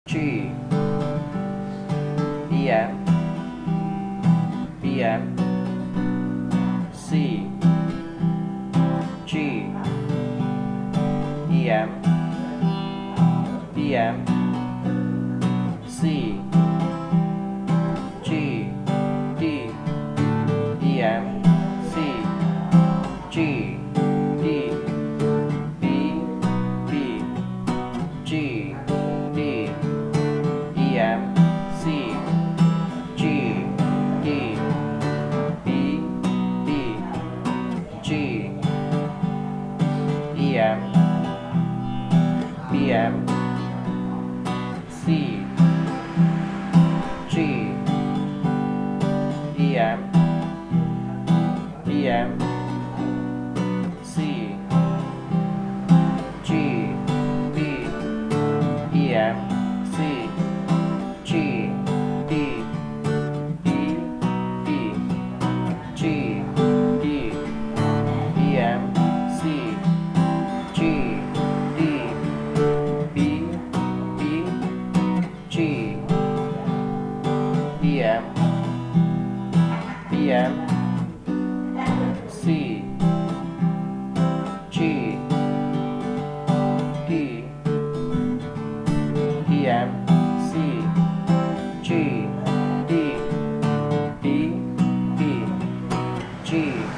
G, E M, B M, C, G, E M, B M, C, G, D, E M, C, G, D, B, B, G, D, E M, C, G, D, B, B, G, E M, B M, C, G, E M, B M, C, G, D, E M, C, G, D, B, B, G, D, E M, C, G, D, B, B, G, E M, B M, C, G, D, E M, C, G, D, B, B, G.